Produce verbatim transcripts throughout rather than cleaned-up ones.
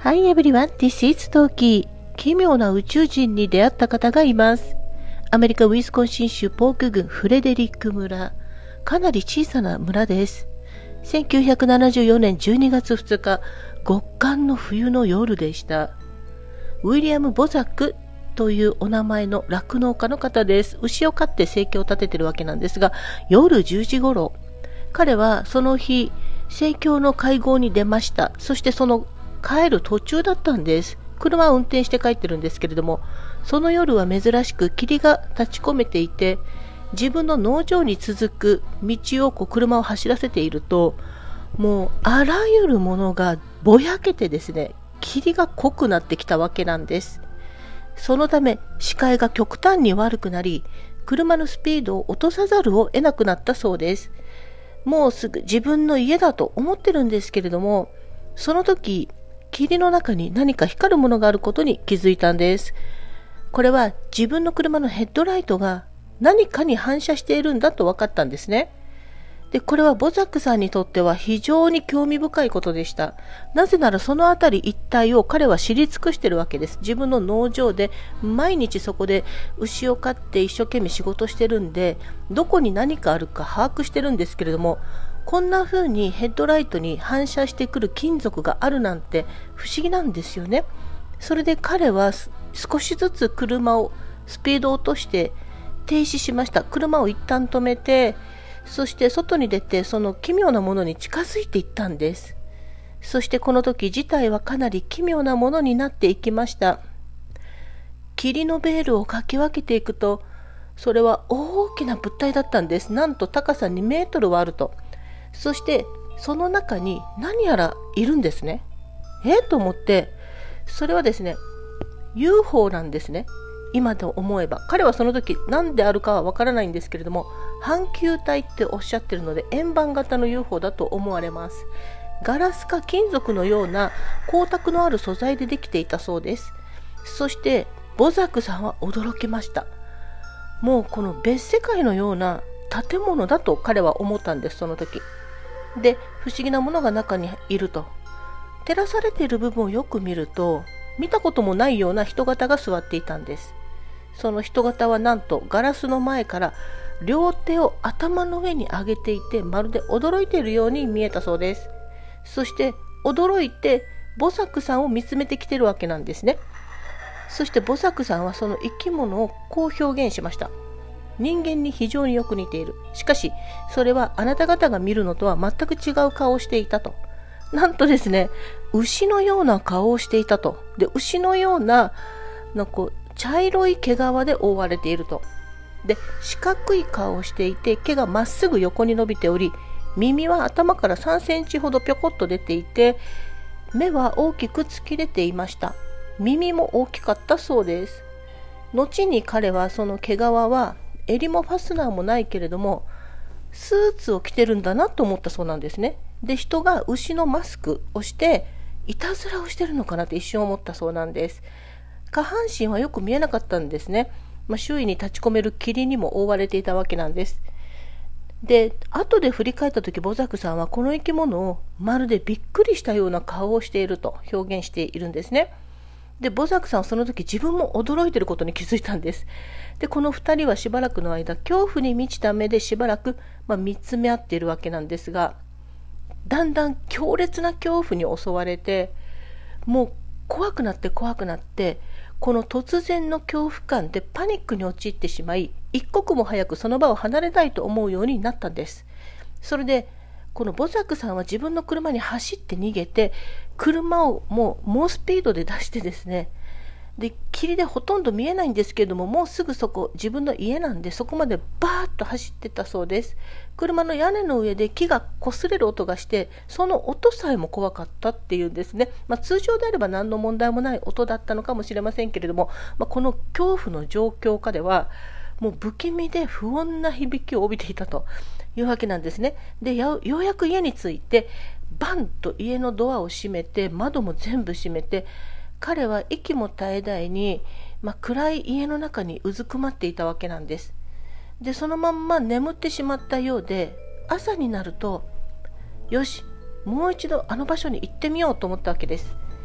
Hi everyone, this is Toki. 奇妙な宇宙人に出会った方がいます。アメリカ・ウィスコンシン州ポーク郡フレデリック村。かなり小さな村です。せんきゅうひゃくななじゅうよねんじゅうにがつふつか、極寒の冬の夜でした。ウィリアム・ボザックというお名前の酪農家の方です。牛を飼って生計を立ててるわけなんですが、夜じゅうじごろ、彼はその日、生協の会合に出ました。そしてその帰る途中だったんです。車を運転して帰ってるんですけれども、その夜は珍しく霧が立ち込めていて、自分の農場に続く道をこう車を走らせていると、もうあらゆるものがぼやけてですね、霧が濃くなってきたわけなんです。そのため視界が極端に悪くなり、車のスピードを落とさざるを得なくなったそうです。もうすぐ自分の家だと思ってるんですけれども、その時霧の中に何か光るものがあることに気づいたんです。これは自分の車のヘッドライトが何かに反射しているんだと分かったんですね。で、これはボザックさんにとっては非常に興味深いことでした。なぜならそのあたり一帯を彼は知り尽くしているわけです。自分の農場で毎日そこで牛を飼って一生懸命仕事してるんで、どこに何かあるか把握してるんですけれども、こんな風にヘッドライトに反射してくる金属があるなんて不思議なんですよね。それで彼は少しずつ車をスピードを落として停止しました。車を一旦止めて、そして外に出てその奇妙なものに近づいていったんです。そしてこの時事態はかなり奇妙なものになっていきました。霧のベールをかき分けていくと、それは大きな物体だったんです。なんと高さにメートルはあると。そしてその中に何やらいるんですね。えと思って、それはですね ユーフォー なんですね。今と思えば彼はその時何であるかはわからないんですけれども、半球体っておっしゃってるので円盤型の ユーフォー だと思われます。ガラスか金属のような光沢のある素材でできていたそうです。そしてボザックさんは驚きました。もうこの別世界のような建物だと彼は思ったんです。その時で、不思議なものが中にいると。照らされている部分をよく見ると、見たこともないような人型が座っていたんです。その人型はなんとガラスの前から両手を頭の上に上げていて、まるで驚いているように見えたそうです。そして驚いてボザックさんを見つめてきてるわけなんですね。そしてボザックさんはその生き物をこう表現しました。人間に非常によく似ている。しかしそれはあなた方が見るのとは全く違う顔をしていたと。なんとですね、牛のような顔をしていたと。で、牛のようなのこう茶色い毛皮で覆われていると。で、四角い顔をしていて、毛がまっすぐ横に伸びており、耳は頭からさんセンチほどぴょこっと出ていて、目は大きく突き出ていました。耳も大きかったそうです。後に彼はその毛皮は襟もファスナーもないけれども、スーツを着てるんだなと思ったそうなんですね。で、人が牛のマスクをしていたずらをしてるのかなって一瞬思ったそうなんです。下半身はよく見えなかったんですね。まあ、周囲に立ち込める霧にも覆われていたわけなんです。で、後で振り返った時、ボザックさんはこの生き物をまるでびっくりしたような顔をしていると表現しているんですね。で、ボザックさんはその時自分も驚いていることに気づいたんです。で、この二人はしばらくの間、恐怖に満ちた目でしばらく、まあ、見つめ合っているわけなんですが、だんだん強烈な恐怖に襲われて、もう怖くなって怖くなって、この突然の恐怖感でパニックに陥ってしまい、一刻も早くその場を離れたいと思うようになったんです。それでこのボザックさんは自分の車に走って逃げて、車をもう猛スピードで出してですね、で霧でほとんど見えないんですけれども、もうすぐそこ自分の家なんで、そこまでバーッと走ってたそうです。車の屋根の上で木が擦れる音がして、その音さえも怖かったっていうんですね。まあ、通常であれば何の問題もない音だったのかもしれませんけれども、まあ、この恐怖の状況下ではもう不気味で不穏な響きを帯びていたというわけなんですね。で、ようやく家に着いて、バンと家のドアを閉めて、窓も全部閉めて、彼は息も絶え絶えに、まあ、暗い家の中にうずくまっていたわけなんです。で、そのまんま眠ってしまったようで、朝になると、よし、もう一度あの場所に行ってみようと思ったわけです。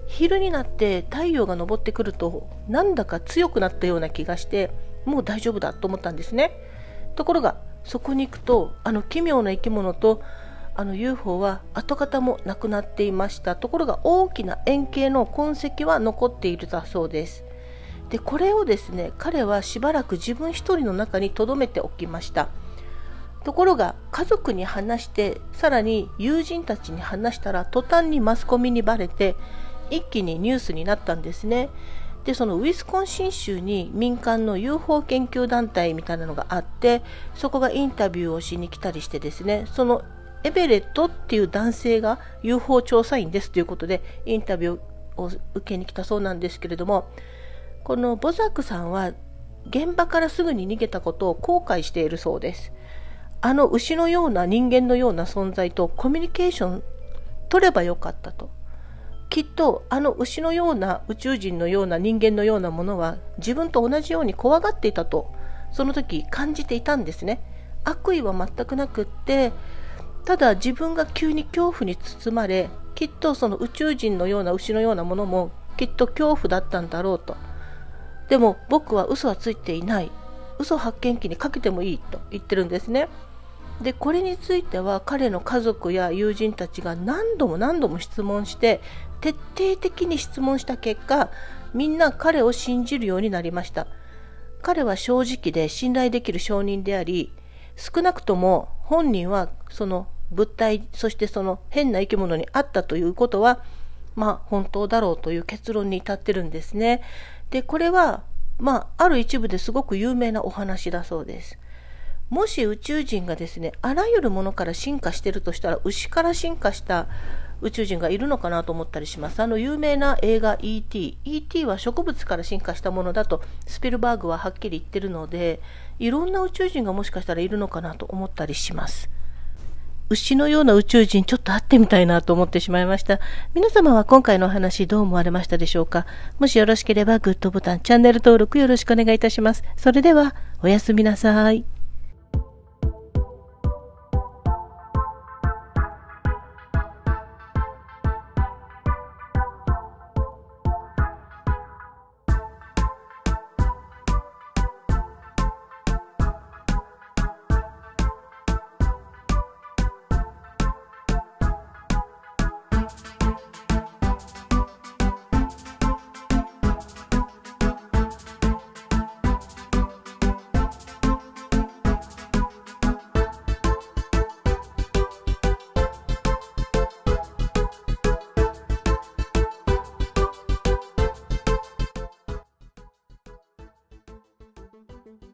昼になって太陽が昇ってくるとなんだか強くなったような気がして、もう大丈夫だと思ったんですね。ところがそこに行くと、あの奇妙な生き物とあの ユーフォー は跡形もなくなっていました。ところが大きな円形の痕跡は残っているだそうです。でこれをですね、彼はしばらく自分一人の中に留めておきました。ところが家族に話して、さらに友人たちに話したら、途端にマスコミにバレて一気にニュースになったんですね。でそのウィスコンシン州に民間の ユーフォー 研究団体みたいなのがあって、そこがインタビューをしに来たりしてですね、そのエベレットっていう男性が ユーフォー 調査員ですということでインタビューを受けに来たそうなんですけれども、このボザックさんは現場からすぐに逃げたことを後悔しているそうです。あの牛のような人間のような存在とコミュニケーション取ればよかったと。きっとあの牛のような宇宙人のような人間のようなものは自分と同じように怖がっていたと、その時感じていたんですね。悪意は全くなくって、ただ自分が急に恐怖に包まれ、きっとその宇宙人のような牛のようなものもきっと恐怖だったんだろうと。でも僕は嘘はついていない、嘘発見器にかけてもいいと言ってるんですね。でこれについては彼の家族や友人たちが何度も何度も質問して、徹底的に質問した結果、みんな彼を信じるようになりました。彼は正直で信頼できる証人であり、少なくとも本人はその物体、そしてその変な生き物に会ったということはまあ本当だろうという結論に至ってるんですね。でこれはまあある一部ですごく有名なお話だそうです。もし宇宙人がですね、あらゆるものから進化しているとしたら、牛から進化した宇宙人がいるのかなと思ったりします。あの有名な映画 イーティー。イーティー は植物から進化したものだとスピルバーグははっきり言ってるので、いろんな宇宙人がもしかしたらいるのかなと思ったりします。牛のような宇宙人、ちょっと会ってみたいなと思ってしまいました。皆様は今回のお話どう思われましたでしょうか。もしよろしければグッドボタン、チャンネル登録よろしくお願いいたします。それではおやすみなさい。